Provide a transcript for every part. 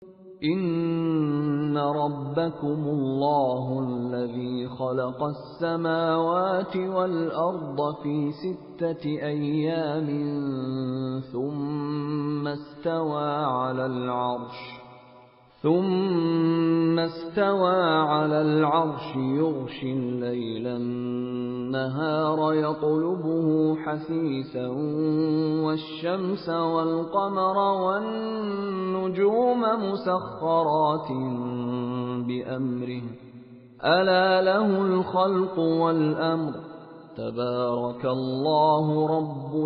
إن ربكم الله الذي خلق السماوات والأرض في 6 أيام ثم استوى على العرش يغشي الليل النهار يطلبه حثيثا والشمس والقمر والنجوم مسخرات بأمره ألا له الخلق والأمر تبارك الله رب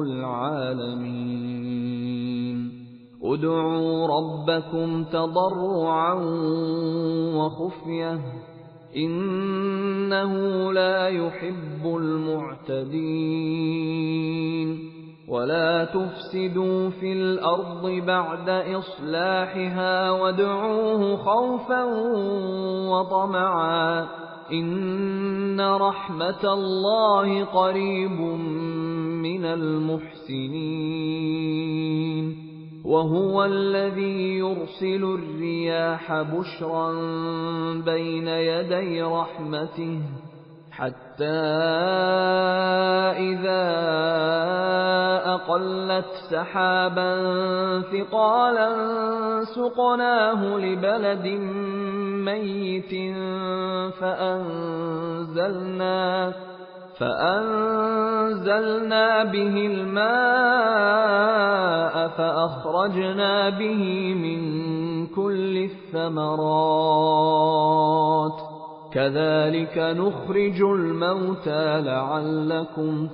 العالمين ادعوا ربكم تضرعا وخفية إنه لا يحب المعتدين ولا تفسدوا في الأرض بعد إصلاحها وادعوه خوفا وطمعا إن رحمة الله قريب من المحسنين وهو الذي يرسل الرياح بشرا بين يدي رحمته حتى إذا أقلت سحابا ثقالا سقناه لبلد ميت فأنزلنا به الماء فأخرجنا به من كل الثمرات كذلك نخرج الموتى لعلكم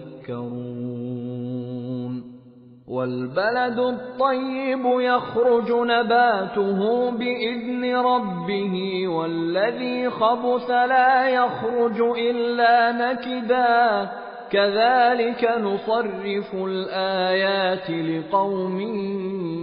تذكرون والبلد الطيب يخرج نباته بإذن ربه والذي خبث لا يخرج إلا نكدا كذلك نصرف الآيات لقوم